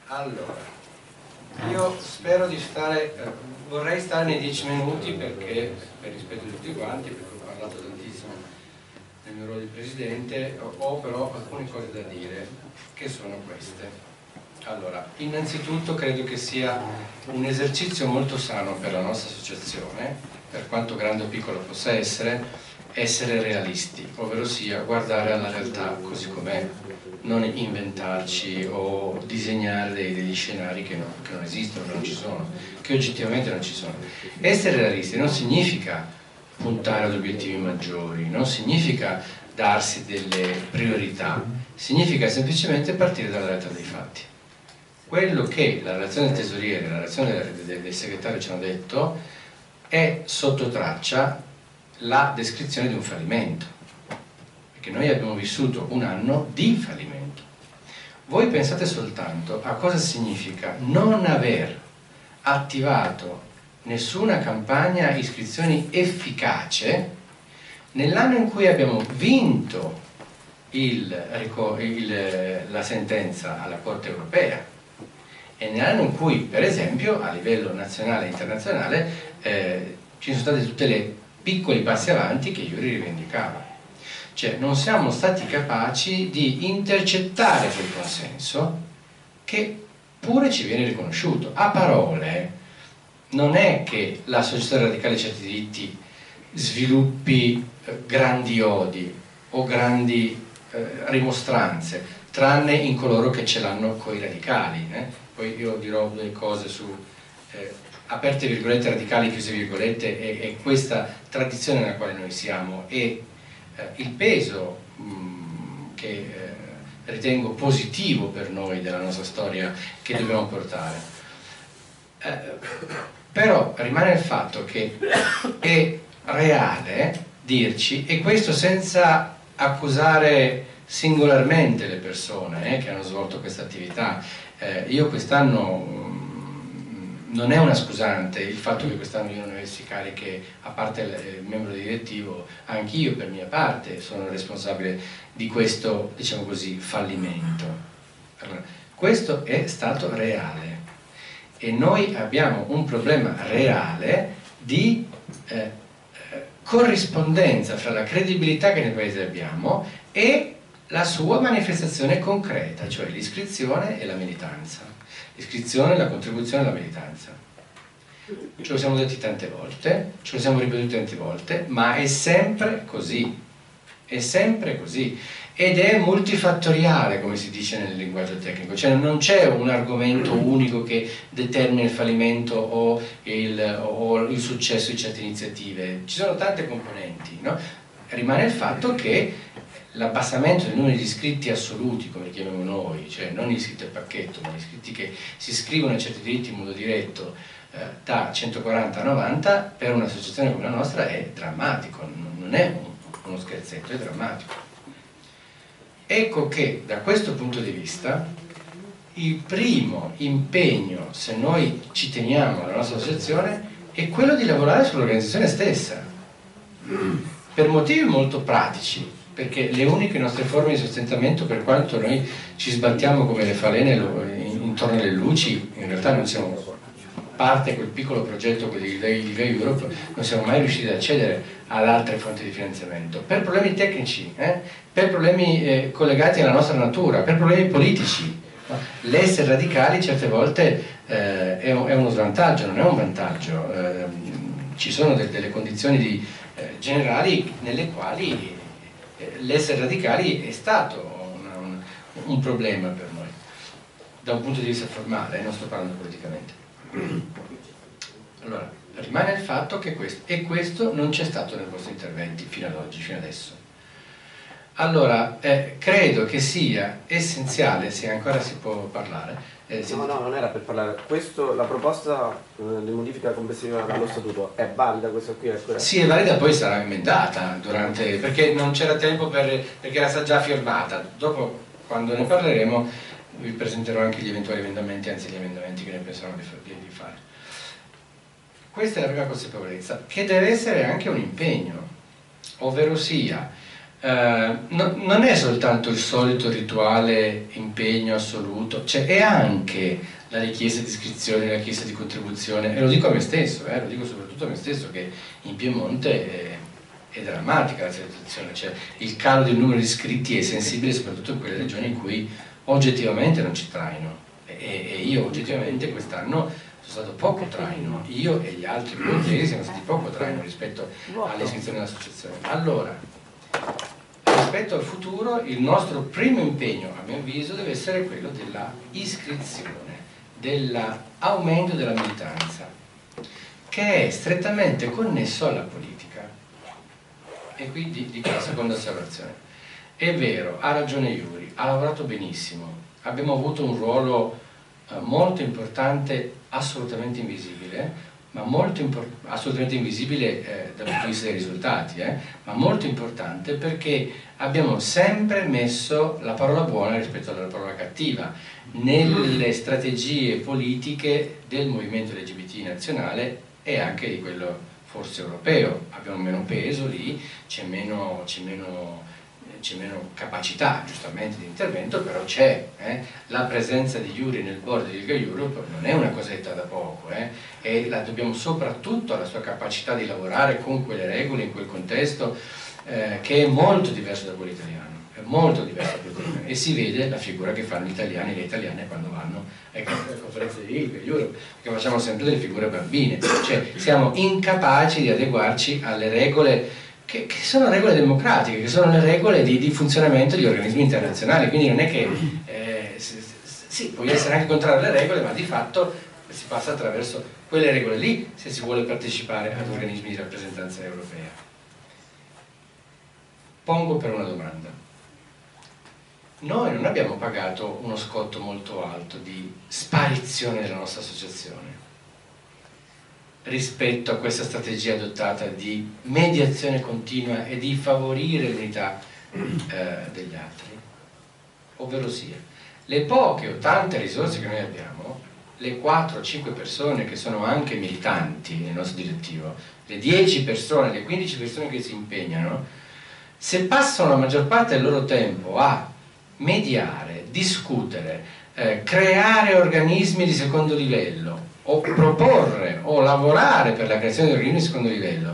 Allora, io spero di stare, vorrei stare nei 10 minuti perché, per rispetto di tutti quanti, perché ho parlato tantissimo nel mio ruolo di Presidente, ho però alcune cose da dire, che sono queste. Allora, innanzitutto credo che sia un esercizio molto sano per la nostra associazione, per quanto grande o piccola possa essere realisti, ovvero sia guardare alla realtà così com'è, non inventarci o disegnare degli scenari che non esistono, che non ci sono, che oggettivamente non ci sono. Essere realisti non significa puntare ad obiettivi maggiori, non significa darsi delle priorità, significa semplicemente partire dalla realtà dei fatti. Quello che la relazione del tesoriere e la relazione del segretario ci hanno detto è sotto traccia la descrizione di un fallimento, perché noi abbiamo vissuto un anno di fallimento. Voi pensate soltanto a cosa significa non aver attivato nessuna campagna iscrizioni efficace nell'anno in cui abbiamo vinto la sentenza alla Corte europea e nell'anno in cui, per esempio, a livello nazionale e internazionale ci sono stati tutti i piccoli passi avanti che io rivendicavo. Cioè non siamo stati capaci di intercettare quel consenso che pure ci viene riconosciuto. A parole non è che la società radicale certi diritti sviluppi grandi odi o grandi rimostranze, tranne in coloro che ce l'hanno coi radicali. Poi io dirò due cose su aperte virgolette, radicali, chiuse virgolette, e questa tradizione nella quale noi siamo e il peso che ritengo positivo per noi della nostra storia che dobbiamo portare. Però rimane il fatto che è reale dirci, e questo senza accusare singolarmente le persone che hanno svolto questa attività. Io quest'anno non è una scusante il fatto che quest'anno io non avessi cariche, a parte il membro direttivo, anch'io per mia parte sono responsabile di questo, diciamo così, fallimento. Allora, questo è stato reale e noi abbiamo un problema reale di corrispondenza fra la credibilità che nel paese abbiamo e la sua manifestazione concreta, cioè l'iscrizione e la militanza. L'iscrizione, la contribuzione e la militanza. Ce lo siamo detti tante volte, ce lo siamo ripetuti tante volte, ma è sempre così, è sempre così. Ed è multifattoriale, come si dice nel linguaggio tecnico, cioè non c'è un argomento unico che determina il fallimento o il successo di certe iniziative, ci sono tante componenti, no? Rimane il fatto che l'abbassamento del numero di iscritti assoluti, come li chiamiamo noi, cioè non gli iscritti a pacchetto, ma gli iscritti che si iscrivono a certi diritti in modo diretto, da 140 a 90, per un'associazione come la nostra è drammatico, non è uno scherzetto, è drammatico. Ecco che da questo punto di vista il primo impegno, se noi ci teniamo alla nostra associazione, è quello di lavorare sull'organizzazione stessa, per motivi molto pratici, perché le uniche nostre forme di sostentamento, per quanto noi ci sbattiamo come le falene intorno alle luci, in realtà non siamo parte quel piccolo progetto di Live Europe, non siamo mai riusciti ad accedere ad altre fonti di finanziamento, per problemi tecnici, per problemi collegati alla nostra natura, per problemi politici. L'essere radicali certe volte è uno svantaggio, non è un vantaggio. Ci sono delle condizioni generali nelle quali l'essere radicali è stato un problema per noi, da un punto di vista formale, non sto parlando politicamente. Allora, rimane il fatto che questo non c'è stato nei vostri interventi fino ad oggi, fino adesso. Allora, credo che sia essenziale, se ancora si può parlare. No, non era per parlare. La proposta di modifica complessiva allo statuto è valida, questa qui? Sì, è valida, poi sarà emendata perché non c'era tempo perché era stata già firmata. Dopo, quando ne parleremo, vi presenterò anche gli eventuali emendamenti, anzi gli emendamenti che ne pensano di fare. Questa è la prima consapevolezza, che deve essere anche un impegno, ovvero sia non è soltanto il solito rituale impegno assoluto, cioè è anche la richiesta di iscrizione, la richiesta di contribuzione, e lo dico a me stesso, lo dico soprattutto a me stesso, che in Piemonte è drammatica la situazione, cioè il calo del numero di iscritti è sensibile soprattutto in quelle regioni in cui oggettivamente non ci traino, e io oggettivamente quest'anno sono stato poco traino, io e gli altri piemontesi siamo stati poco traino rispetto all'iscrizione dell'associazione. Allora, rispetto al futuro, il nostro primo impegno, a mio avviso, deve essere quello della iscrizione, dell'aumento della militanza, che è strettamente connesso alla politica. E quindi dico la seconda osservazione. È vero, ha ragione Iuri, ha lavorato benissimo, abbiamo avuto un ruolo molto importante, assolutamente invisibile, ma assolutamente invisibile dal punto di vista dei risultati, ma molto importante perché abbiamo sempre messo la parola buona rispetto alla parola cattiva nelle strategie politiche del movimento LGBT nazionale e anche di quello forse europeo. Abbiamo meno peso lì, c'è meno capacità giustamente di intervento, però c'è. La presenza di Iuri nel board di Lega Europe non è una cosetta da poco, e la dobbiamo soprattutto alla sua capacità di lavorare con quelle regole, in quel contesto che è molto diverso da quello italiano, è molto diverso da quello italiano, e si vede la figura che fanno gli italiani e le italiane quando vanno alle conferenze di Lega Europe, perché facciamo sempre delle figure bambine, cioè siamo incapaci di adeguarci alle regole che sono regole democratiche, che sono le regole di funzionamento di organismi internazionali, quindi non è che sì, può essere anche contrario alle regole, ma di fatto si passa attraverso quelle regole lì se si vuole partecipare ad organismi di rappresentanza europea. Pongo per una domanda. Noi non abbiamo pagato uno scotto molto alto di sparizione della nostra associazione rispetto a questa strategia adottata di mediazione continua e di favorire l'unità degli altri, ovvero sia le poche o tante risorse che noi abbiamo, le 4 o 5 persone che sono anche militanti nel nostro direttivo, le 10 persone, le 15 persone che si impegnano, se passano la maggior parte del loro tempo a mediare, discutere, creare organismi di secondo livello, o proporre o lavorare per la creazione di organismi di secondo livello,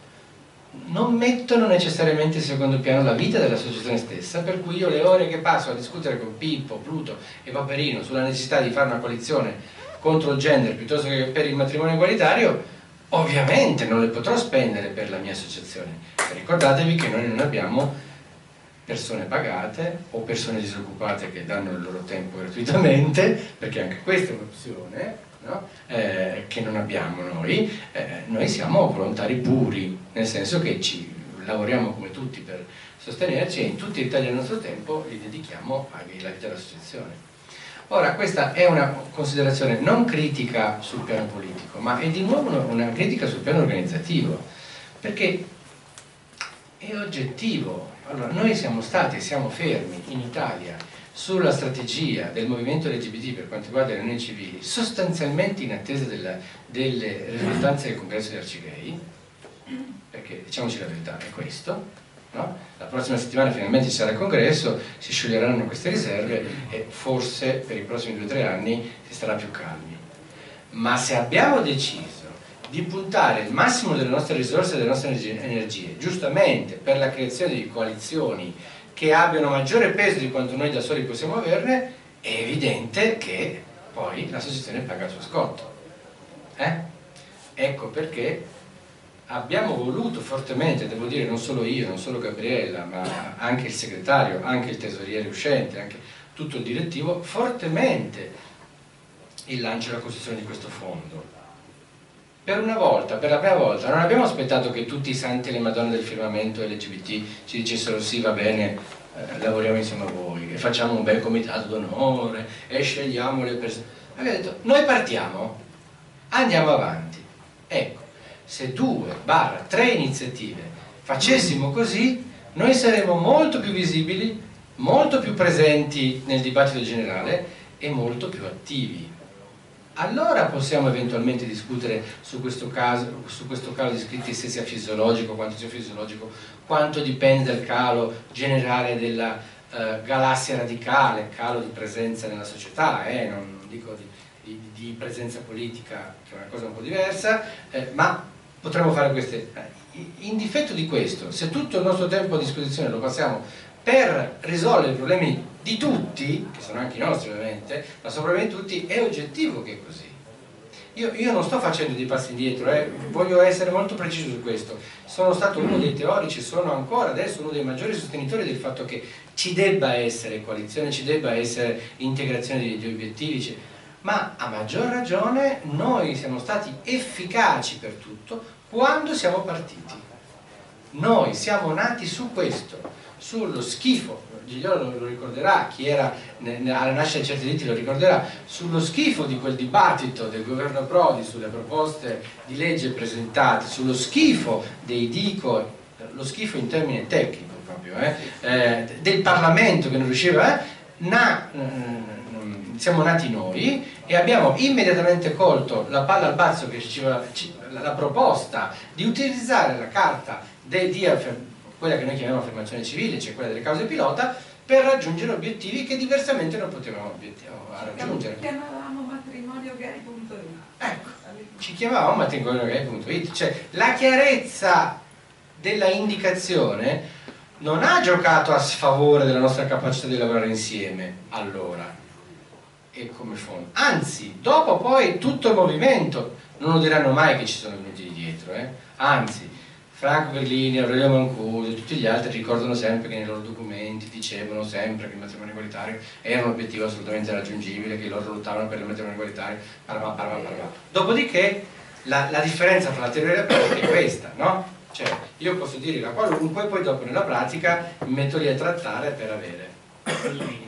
non mettono necessariamente in secondo piano la vita dell'associazione stessa, per cui io le ore che passo a discutere con Pippo, Pluto e Paperino sulla necessità di fare una coalizione contro il gender piuttosto che per il matrimonio egualitario, ovviamente non le potrò spendere per la mia associazione. Ricordatevi che noi non abbiamo persone pagate o persone disoccupate che danno il loro tempo gratuitamente, perché anche questa è un'opzione, no? Che non abbiamo noi. Noi siamo volontari puri, nel senso che lavoriamo come tutti per sostenerci, e in tutti i dettagli del nostro tempo li dedichiamo alla vita dell'associazione. Ora, questa è una considerazione non critica sul piano politico, ma è di nuovo una critica sul piano organizzativo, perché è oggettivo. Allora, noi siamo stati e siamo fermi in Italia sulla strategia del movimento LGBT per quanto riguarda le unioni civili, sostanzialmente in attesa delle risultanze del congresso di Arcigay, perché diciamoci la verità, è questo, no? La prossima settimana finalmente ci sarà il congresso, si scioglieranno queste riserve e forse per i prossimi 2 o 3 anni si starà più calmi. Ma se abbiamo deciso di puntare il massimo delle nostre risorse e delle nostre energie giustamente per la creazione di coalizioni che abbiano maggiore peso di quanto noi da soli possiamo averne, è evidente che poi l'associazione paga il suo scotto. Ecco perché abbiamo voluto fortemente, devo dire non solo io, non solo Gabriella, ma anche il segretario, anche il tesoriere uscente, anche tutto il direttivo, fortemente il lancio e la costruzione di questo fondo. Per una volta, per la prima volta, non abbiamo aspettato che tutti i santi e le madonne del firmamento LGBT ci dicessero sì, va bene, lavoriamo insieme a voi e facciamo un bel comitato d'onore e scegliamo le persone. Abbiamo detto, noi partiamo, andiamo avanti. Ecco, se 2-3 iniziative facessimo così, noi saremmo molto più visibili, molto più presenti nel dibattito generale e molto più attivi. allora possiamo eventualmente discutere su questo calo di iscritti, se sia fisiologico, quanto sia fisiologico, quanto dipende dal calo generale della galassia radicale, calo di presenza nella società, non dico di presenza politica, che è una cosa un po' diversa, ma potremmo fare queste. In difetto di questo, se tutto il nostro tempo a disposizione lo passiamo per risolvere i problemi di tutti, che sono anche i nostri ovviamente, ma sono problemi di tutti, è oggettivo che è così. Io non sto facendo dei passi indietro, voglio essere molto preciso su questo. Sono stato uno dei teorici, sono ancora adesso uno dei maggiori sostenitori del fatto che ci debba essere coalizione, ci debba essere integrazione di obiettivi, ma a maggior ragione noi siamo stati efficaci per tutto quando siamo partiti. Noi siamo nati su questo, sullo schifo. Gigliolo lo ricorderà, chi era alla nascita di certi diritti lo ricorderà, sullo schifo di quel dibattito del governo Prodi sulle proposte di legge presentate, sullo schifo dei dico, lo schifo in termine tecnico proprio, del Parlamento che non riusciva, siamo nati noi e abbiamo immediatamente colto la palla al balzo che ci la proposta di utilizzare la carta quella che noi chiamiamo affermazione civile, cioè quella delle cause pilota, per raggiungere obiettivi che diversamente non potevamo raggiungere. Ci chiamavamo matrimoniogay.it. Ecco, ci chiamavamo matrimoniogay.it, cioè la chiarezza della indicazione non ha giocato a sfavore della nostra capacità di lavorare insieme allora e come fondo, anzi dopo poi tutto il movimento non lo diranno mai che ci sono venuti dietro, anzi Franco Berlini, Aurelio Mancuso e tutti gli altri ricordano sempre che nei loro documenti dicevano sempre che il matrimonio egualitario era un obiettivo assolutamente raggiungibile, che loro lottavano per il matrimonio egualitario, dopodiché la differenza tra la teoria e la pratica è questa, no? Cioè io posso dire la qualunque, poi dopo nella pratica mi metto lì a trattare per avere il minimo.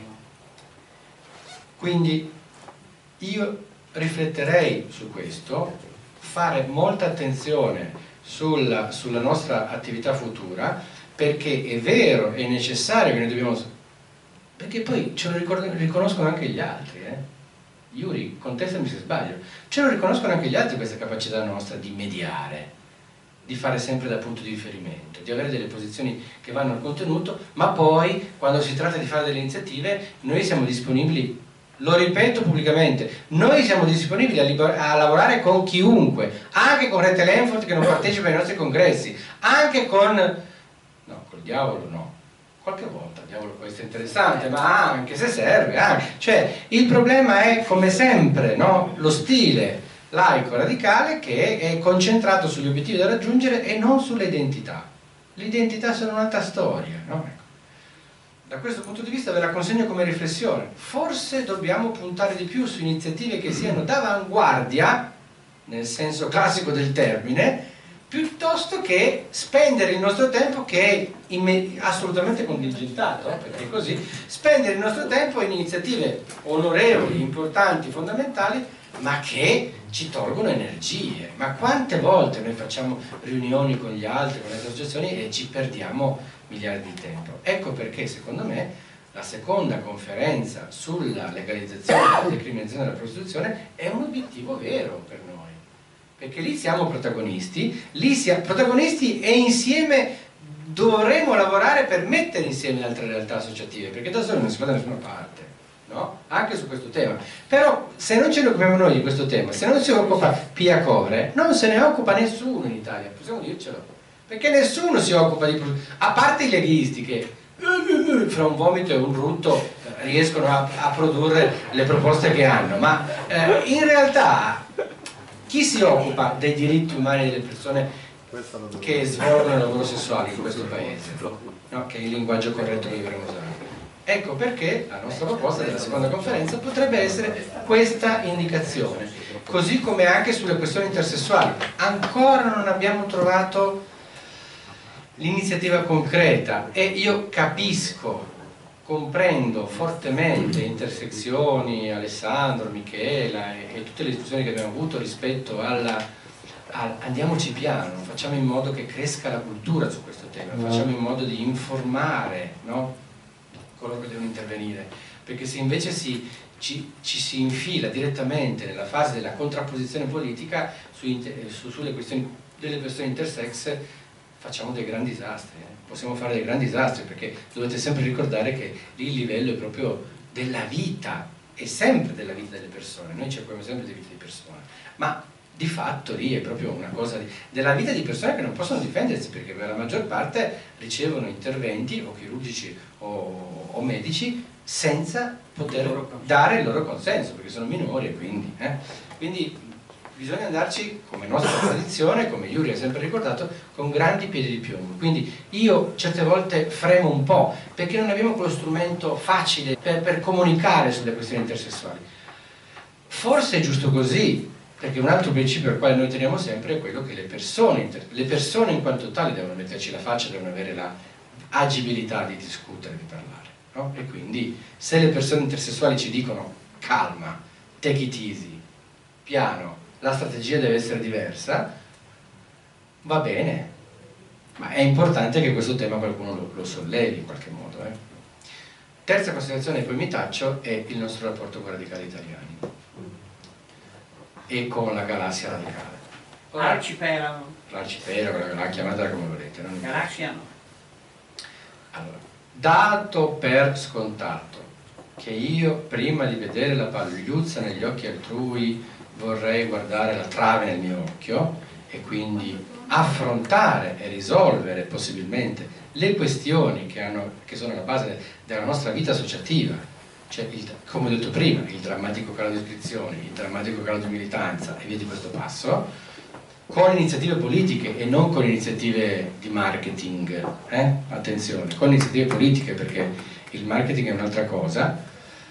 Quindi io rifletterei su questo, fare molta attenzione sulla nostra attività futura, perché è vero, è necessario che noi dobbiamo, perché poi ce lo riconoscono anche gli altri, Yuri, contestami se sbaglio, ce lo riconoscono anche gli altri questa capacità nostra di mediare, di fare sempre da punto di riferimento, di avere delle posizioni che vanno al contenuto, ma poi quando si tratta di fare delle iniziative noi siamo disponibili. Lo ripeto pubblicamente, noi siamo disponibili a lavorare con chiunque, anche con Rete Lenfort che non partecipa ai nostri congressi, anche con... no, col diavolo no, qualche volta il diavolo può essere interessante, ma anche se serve, anche. Cioè il problema è come sempre, no? Lo stile laico radicale che è concentrato sugli obiettivi da raggiungere e non sulle identità. Le identità sono un'altra storia, no? Da questo punto di vista ve la consegno come riflessione. Forse dobbiamo puntare di più su iniziative che siano d'avanguardia, nel senso classico del termine, piuttosto che spendere il nostro tempo, che è assolutamente contingentato, perché così, spendere il nostro tempo in iniziative onorevoli, importanti, fondamentali, ma che ci tolgono energie. Ma quante volte noi facciamo riunioni con gli altri, con le associazioni e ci perdiamo miliardi di tempo. Ecco perché secondo me la seconda conferenza sulla legalizzazione e la decriminalizzazione della prostituzione è un obiettivo vero per noi, perché lì siamo protagonisti, e insieme dovremo lavorare per mettere insieme altre realtà associative, perché da soli non si va da nessuna parte, no? Anche su questo tema. Però se non ce ne occupiamo noi di questo tema, se non si occupa Pia Covre, non se ne occupa nessuno in Italia, possiamo dircelo. Perché nessuno si occupa di... a parte i leghisti che fra un vomito e un rutto riescono a produrre le proposte che hanno, ma in realtà chi si occupa dei diritti umani delle persone che svolgono il lavoro sessuale in questo paese, no? Che è il linguaggio corretto che dovremmo usare. Ecco perché la nostra proposta della seconda conferenza potrebbe essere questa indicazione, così come anche sulle questioni intersessuali. Ancora non abbiamo trovato l'iniziativa concreta e io comprendo fortemente Intersezioni, Alessandro, Michela e tutte le discussioni che abbiamo avuto rispetto andiamoci piano, facciamo in modo che cresca la cultura su questo tema, facciamo in modo di informare, no? Coloro che devono intervenire, perché se invece ci si infila direttamente nella fase della contrapposizione politica sulle questioni delle persone intersex, facciamo dei grandi disastri, possiamo fare dei grandi disastri, perché dovete sempre ricordare che lì il livello è proprio della vita, è sempre della vita delle persone, noi ci occupiamo sempre di vita di persone, ma di fatto lì è proprio una cosa della vita di persone che non possono difendersi, perché per la maggior parte ricevono interventi o chirurgici o medici senza poter dare il loro consenso, perché sono minori e quindi bisogna andarci, come nostra tradizione, come Yuri ha sempre ricordato, con grandi piedi di piombo. Quindi io certe volte fremo un po', perché non abbiamo quello strumento facile per comunicare sulle questioni intersessuali. Forse è giusto così, perché un altro principio al quale noi teniamo sempre è quello che le persone in quanto tali devono metterci la faccia, devono avere la agibilità di discutere, di parlare, no? E quindi se le persone intersessuali ci dicono calma, take it easy, piano, la strategia deve essere diversa, va bene, ma è importante che questo tema qualcuno lo sollevi in qualche modo. Terza considerazione, poi mi taccio, è il nostro rapporto con i radicali italiani e con la galassia radicale. L'arcipelago. L'arcipelago, chiamatela come volete. Galassia no. Allora, dato per scontato che io prima di vedere la pagliuzza negli occhi altrui vorrei guardare la trave nel mio occhio e quindi affrontare e risolvere possibilmente le questioni che sono alla base della nostra vita associativa, cioè come ho detto prima, il drammatico calo di iscrizioni, il drammatico calo di militanza e via di questo passo, con iniziative politiche e non con iniziative di marketing, attenzione, con iniziative politiche, perché il marketing è un'altra cosa.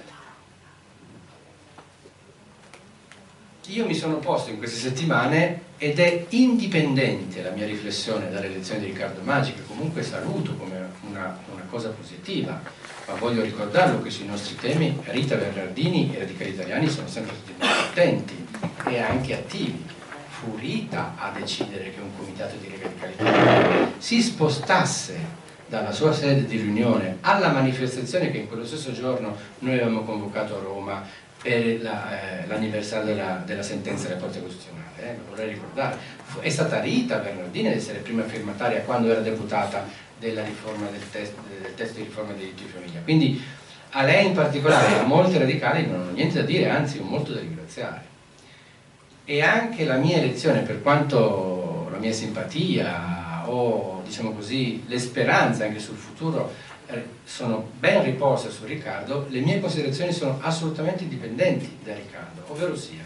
Io mi sono posto in queste settimane, ed è indipendente la mia riflessione dalle elezioni di Riccardo Maggi, che comunque saluto come una cosa positiva, ma voglio ricordarlo che sui nostri temi Rita Bernardini e i radicali italiani sono sempre stati molto attenti e anche attivi. Fu Rita a decidere che un comitato di radicali italiani si spostasse dalla sua sede di riunione alla manifestazione che in quello stesso giorno noi avevamo convocato a Roma per l'anniversario della sentenza della Corte Costituzionale, lo vorrei ricordare. È stata Rita Bernardini ad essere prima firmataria quando era deputata della riforma del testo di riforma dei diritti di famiglia. Quindi a lei in particolare, a molti radicali non ho niente da dire, anzi ho molto da ringraziare. E anche la mia elezione, per quanto la mia simpatia o diciamo così le speranze anche sul futuro sono ben riposte su Riccardo, le mie considerazioni sono assolutamente indipendenti da Riccardo, ovvero sia,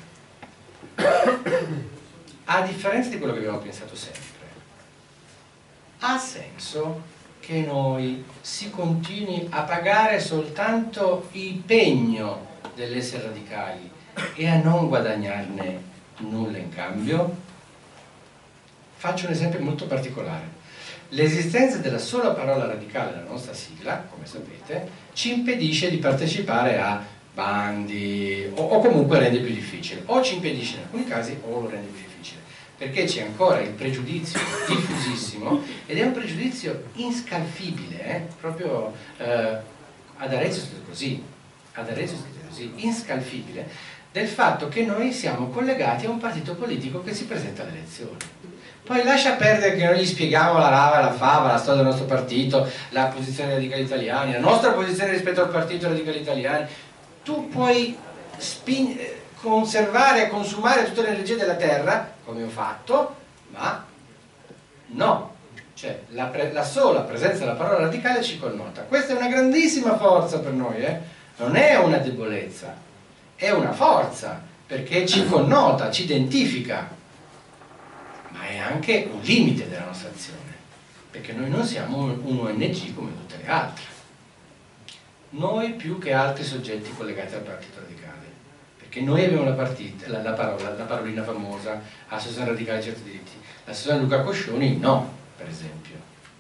a differenza di quello che abbiamo pensato sempre, ha senso che noi si continui a pagare soltanto il pegno dell'essere radicali e a non guadagnarne nulla in cambio? Faccio un esempio molto particolare. L'esistenza della sola parola radicale nella nostra sigla, come sapete, ci impedisce di partecipare a bandi o comunque rende più difficile, o ci impedisce in alcuni casi o lo rende più difficile, perché c'è ancora il pregiudizio diffusissimo, ed è un pregiudizio inscalfibile, proprio ad Arezzo è scritto così, inscalfibile, del fatto che noi siamo collegati a un partito politico che si presenta alle elezioni. Poi lascia perdere che noi gli spieghiamo la rava e la fava, la storia del nostro partito, la posizione dei radicali italiani, la nostra posizione rispetto al partito dei radicali italiani. Tu puoi conservare e consumare tutte le energie della terra, come ho fatto, ma no. Cioè la sola presenza della parola radicale ci connota. Questa è una grandissima forza per noi, non è una debolezza, è una forza, perché ci connota, ci identifica. Ma è anche un limite della nostra azione, perché noi non siamo un ONG come tutte le altre. Noi più che altri soggetti collegati al partito radicale, perché noi abbiamo la parolina famosa, Associazione Radicale Certi Diritti, l'associazione Luca Coscioni no, per esempio.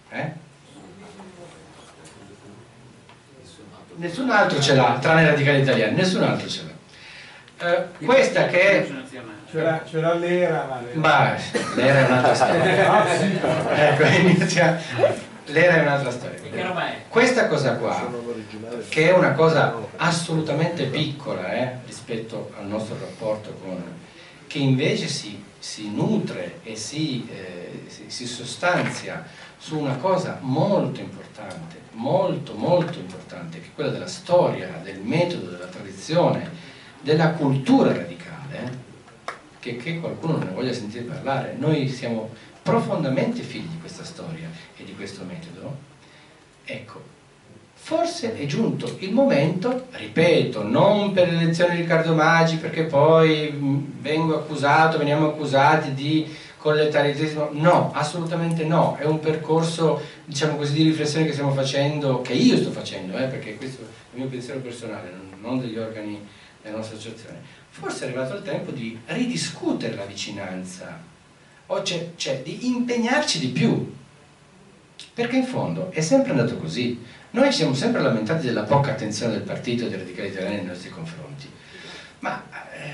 Nessun altro ce l'ha, tranne i radicali italiani, nessun altro ce l'ha. Questa che è... C'era l'era, ma l'era è un'altra storia. Ecco, l'era è un'altra storia. Che roba è? Questa cosa qua, che è una cosa assolutamente piccola rispetto al nostro rapporto con, che invece si nutre e si sostanzia su una cosa molto importante, molto importante, che è quella della storia, del metodo, della tradizione, della cultura radicale, che qualcuno non ne voglia sentire parlare. Noi siamo profondamente figli di questa storia e di questo metodo. Ecco, forse è giunto il momento, ripeto, non per l'elezione di Riccardo Maggi, perché poi veniamo accusati di collettariatismo, no, assolutamente no, è un percorso, diciamo così, di riflessione che stiamo facendo, che io sto facendo, perché questo è il mio pensiero personale, non degli organi della nostra associazione. Forse è arrivato il tempo di ridiscutere la vicinanza, o cioè di impegnarci di più, perché in fondo è sempre andato così. Noi ci siamo sempre lamentati della poca attenzione del partito e dei radicali italiani nei nostri confronti, ma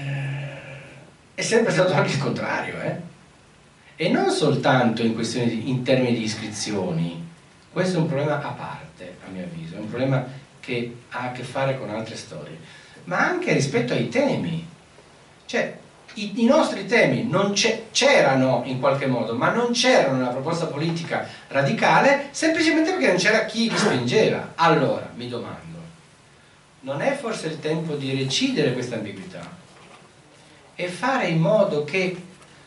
è sempre stato anche il contrario, e non soltanto in termini di iscrizioni. Questo è un problema a parte, a mio avviso, è un problema che ha a che fare con altre storie, ma anche rispetto ai temi. Cioè, i nostri temi non c'erano in qualche modo, ma non c'erano nella proposta politica radicale semplicemente perché non c'era chi li spingeva. Allora, mi domando, non è forse il tempo di recidere questa ambiguità e fare in modo che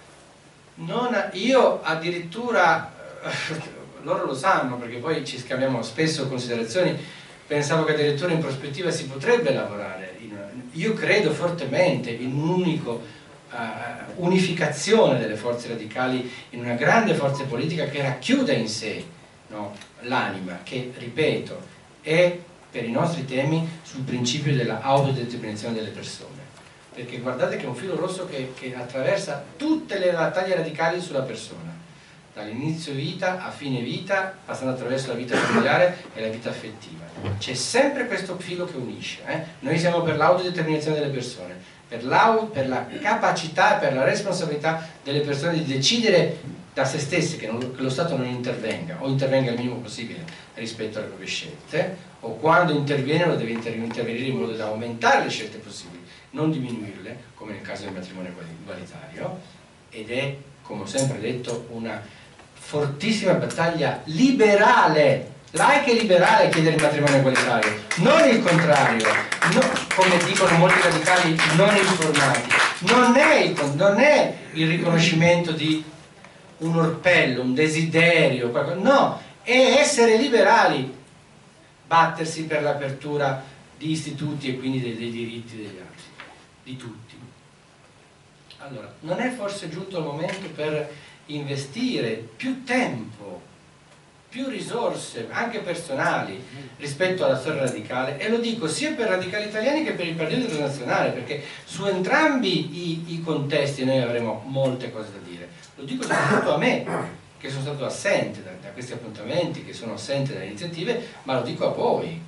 io addirittura, loro lo sanno perché poi ci scambiamo spesso considerazioni, pensavo che addirittura in prospettiva si potrebbe lavorare, io credo fortemente in un'unico unificazione delle forze radicali in una grande forza politica che racchiuda in sé, no, l'anima, che, ripeto, è per i nostri temi sul principio della autodeterminazione delle persone, perché guardate che è un filo rosso che attraversa tutte le battaglie radicali sulla persona, dall'inizio vita a fine vita, passando attraverso la vita familiare e la vita affettiva. C'è sempre questo filo che unisce. Noi siamo per l'autodeterminazione delle persone, per la capacità e per la responsabilità delle persone di decidere da se stesse che lo Stato non intervenga, o intervenga il minimo possibile rispetto alle proprie scelte, o quando interviene lo deve intervenire in modo da aumentare le scelte possibili, non diminuirle, come nel caso del matrimonio egualitario, ed è, come ho sempre detto, una fortissima battaglia liberale, laica e liberale, a chiedere il matrimonio egualitario, non il contrario, come dicono molti radicali non informati. Non è il riconoscimento di un orpello, un desiderio, no, è essere liberali, battersi per l'apertura di istituti e quindi dei diritti degli altri, di tutti. Allora, non è forse giunto il momento per investire più tempo, più risorse, anche personali, rispetto alla storia radicale? E lo dico sia per radicali italiani che per il Partito Internazionale, perché su entrambi i contesti noi avremo molte cose da dire. Lo dico soprattutto a me, che sono stato assente da questi appuntamenti, che sono assente dalle iniziative, ma lo dico a voi.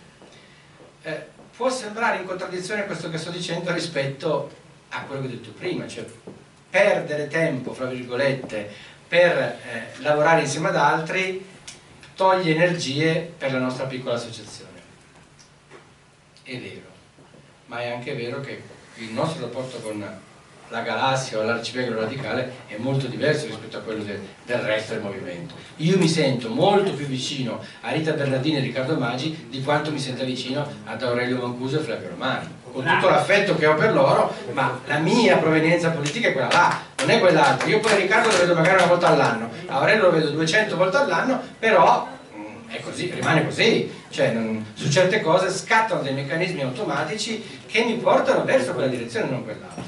Può sembrare in contraddizione questo che sto dicendo rispetto a quello che ho detto prima, cioè perdere tempo, fra virgolette, per lavorare insieme ad altri toglie energie per la nostra piccola associazione. È vero, ma è anche vero che il nostro rapporto con la galassia o l'arcipelago radicale è molto diverso rispetto a quello del resto del movimento. Io mi sento molto più vicino a Rita Bernardini e Riccardo Maggi di quanto mi senta vicino ad Aurelio Mancuso e Flavio Romani, con tutto l'affetto che ho per loro, ma la mia provenienza politica è quella là, non è quell'altra. Io poi Riccardo lo vedo magari una volta all'anno, Aurelio lo vedo 200 volte all'anno, però è così, rimane così, cioè su certe cose scattano dei meccanismi automatici che mi portano verso quella direzione e non quell'altra.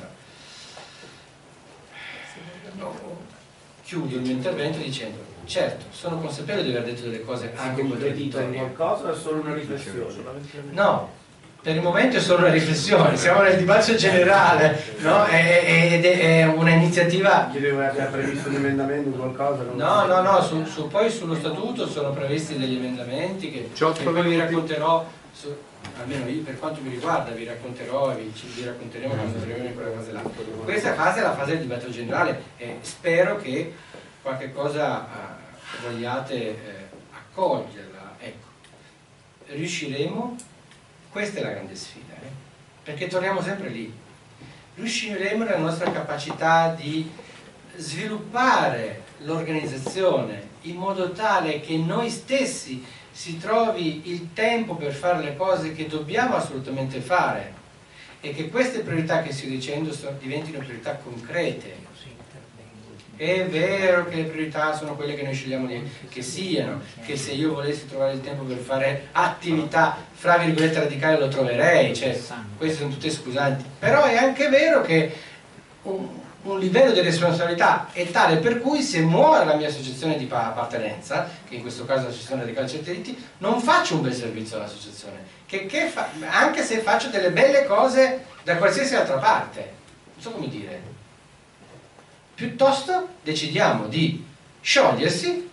Chiudo il mio intervento dicendo: certo, sono consapevole di aver detto delle cose anche contraddittorie. Qualcosa o è solo una riflessione? No, per il momento è solo una riflessione, siamo nel dibattito generale, no? Ed è una iniziativa. Chiedevo, ha previsto un emendamento o qualcosa? No, poi sullo statuto sono previsti degli emendamenti che poi vi racconterò, almeno io per quanto mi riguarda vi racconterò e vi racconteremo quando arriveremo in quella fase là. Questa fase è la fase del dibattito generale e spero che qualche cosa vogliate coglierla, ecco, riusciremo, questa è la grande sfida, perché torniamo sempre lì, riusciremo nella nostra capacità di sviluppare l'organizzazione in modo tale che noi stessi si trovi il tempo per fare le cose che dobbiamo assolutamente fare e che queste priorità che sto dicendo diventino priorità concrete. È vero che le priorità sono quelle che noi scegliamo che siano, che se io volessi trovare il tempo per fare attività fra virgolette radicali lo troverei, cioè queste sono tutte scusanti, però è anche vero che un livello di responsabilità è tale per cui se muore la mia associazione di appartenenza, che in questo caso è l'associazione radicale certi diritti, non faccio un bel servizio all'associazione, anche se faccio delle belle cose da qualsiasi altra parte, non so come dire. Piuttosto decidiamo di scioglierci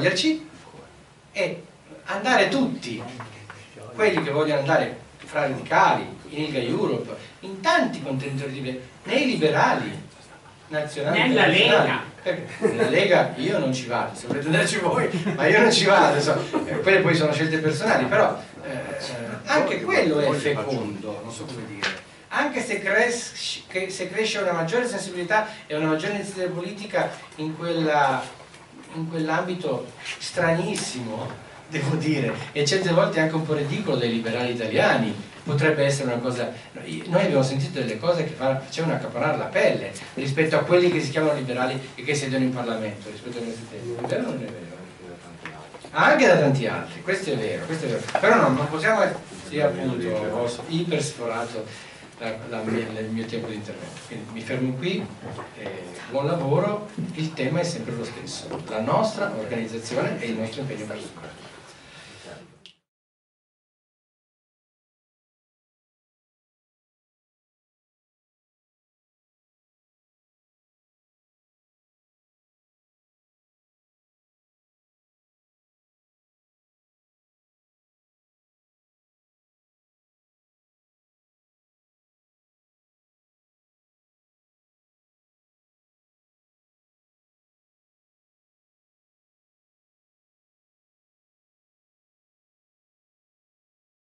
e andare tutti, quelli che vogliono andare fra radicali, in Ilga Europe, in tanti contenderi, nei liberali nazionali, nella Lega. Nella Lega io non ci vado, se volete andarci voi, ma io non ci vado, quelle poi sono scelte personali, però anche quello è fecondo, non so come dire. Anche se cresce una maggiore sensibilità e una maggiore iniziativa politica in quell'ambito stranissimo, devo dire, e certe volte anche un po' ridicolo dai liberali italiani, potrebbe essere una cosa. Noi abbiamo sentito delle cose che facevano accaponare la pelle rispetto a quelli che si chiamano liberali e che siedono in Parlamento, rispetto ai nostri tempi. È vero o non è vero? Anche da tanti altri, questo è vero, però non possiamo essere, appunto, ho ipersforato il mio tempo di intervento, quindi mi fermo qui, buon lavoro, il tema è sempre lo stesso, la nostra organizzazione e il nostro impegno personale.